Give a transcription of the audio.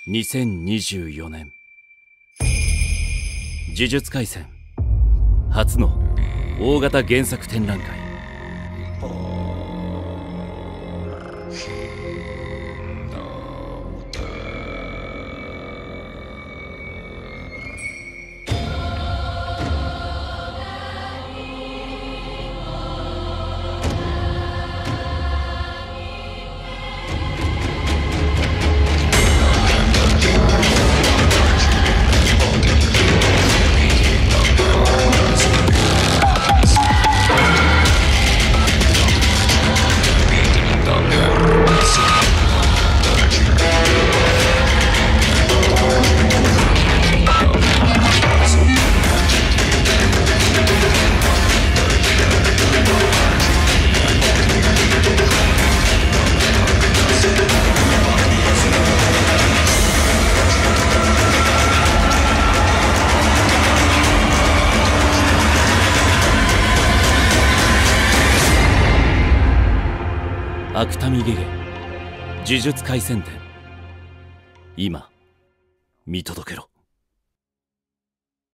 2024年呪術廻戦初の大型原作展覧会。Akutami Gege呪術廻戦展、今見届けろ。